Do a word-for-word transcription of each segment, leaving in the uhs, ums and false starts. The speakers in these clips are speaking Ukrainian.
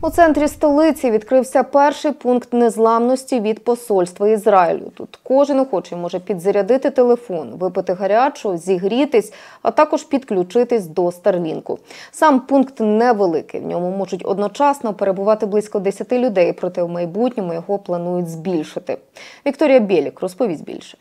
У центрі столиці відкрився перший пункт незламності від посольства Ізраїлю. Тут кожен охочий може підзарядити телефон, випити гарячого, зігрітись, а також підключитись до Старлінку. Сам пункт невеликий, в ньому можуть одночасно перебувати близько десяти людей, проте в майбутньому його планують збільшити. Вікторія Бєлік розповість більше.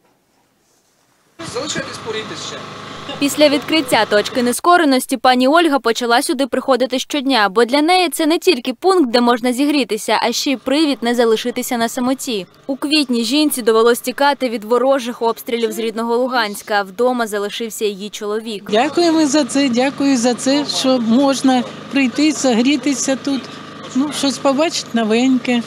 Залишайтесь порітись ще. Після відкриття точки нескореності пані Ольга почала сюди приходити щодня, бо для неї це не тільки пункт, де можна зігрітися, а ще й привід не залишитися на самоті. У квітні жінці довелось тікати від ворожих обстрілів з рідного Луганська. Вдома залишився її чоловік. Дякуємо за це, дякую за це, що можна прийти, загрітися тут, ну, щось побачити новеньке.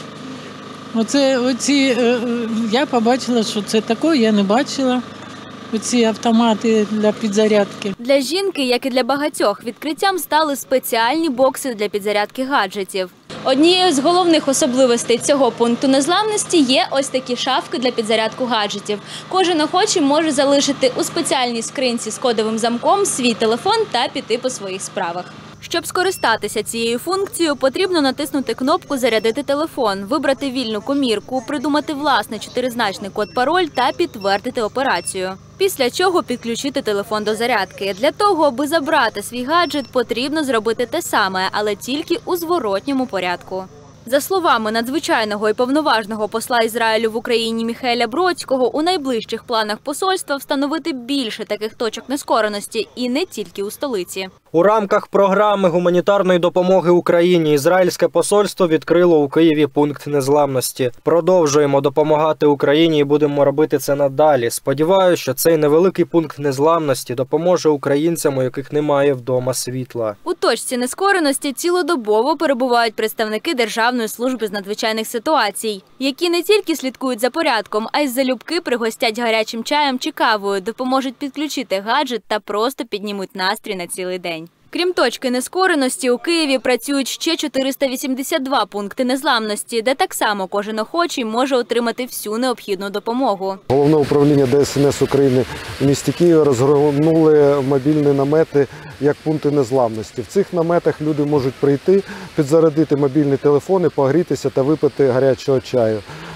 Оце, оці, я побачила, що це таке, я не бачила. Оці автомати для підзарядки. Для жінки, як і для багатьох, відкриттям стали спеціальні бокси для підзарядки гаджетів. Однією з головних особливостей цього пункту незламності є ось такі шафки для підзарядку гаджетів. Кожен охочий може залишити у спеціальній скринці з кодовим замком свій телефон та піти по своїх справах. Щоб скористатися цією функцією, потрібно натиснути кнопку «Зарядити телефон», вибрати вільну комірку, придумати власний чотиризначний код-пароль та підтвердити операцію. Після чого підключити телефон до зарядки. Для того, аби забрати свій гаджет, потрібно зробити те саме, але тільки у зворотньому порядку. За словами надзвичайного і повноважного посла Ізраїлю в Україні Міхеля Бродського, у найближчих планах посольства встановити більше таких точок нескореності і не тільки у столиці. У рамках програми гуманітарної допомоги Україні ізраїльське посольство відкрило у Києві пункт незламності. Продовжуємо допомагати Україні і будемо робити це надалі. Сподіваюся, що цей невеликий пункт незламності допоможе українцям, у яких немає вдома світла. У точці нескореності цілодобово перебувають представники Державної служби з надзвичайних ситуацій, які не тільки слідкують за порядком, а й залюбки пригостять гарячим чаєм чи кавою, допоможуть підключити гаджет та просто піднімуть настрій на цілий день. Крім точки нескореності, у Києві працюють ще чотириста вісімдесят два пункти незламності, де так само кожен охочий може отримати всю необхідну допомогу. Головне управління Де Ес Ен Ес України в місті Києві розгорнули мобільні намети як пункти незламності. В цих наметах люди можуть прийти, підзарядити мобільні телефони, погрітися та випити гарячого чаю.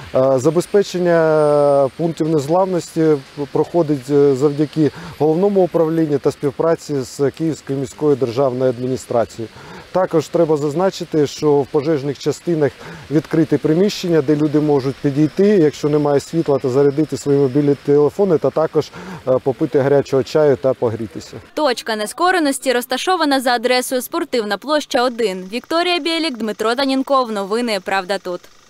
Забезпечення пунктів незламності проходить завдяки головному управлінню та співпраці з Київською міською державною адміністрацією. Також треба зазначити, що в пожежних частинах відкриті приміщення, де люди можуть підійти, якщо немає світла, та зарядити свої мобільні телефони та також попити гарячого чаю та погрітися. Точка нескореності розташована за адресою Спортивна площа один. Вікторія Бєлік, Дмитро Танінков. Новини «Правда тут».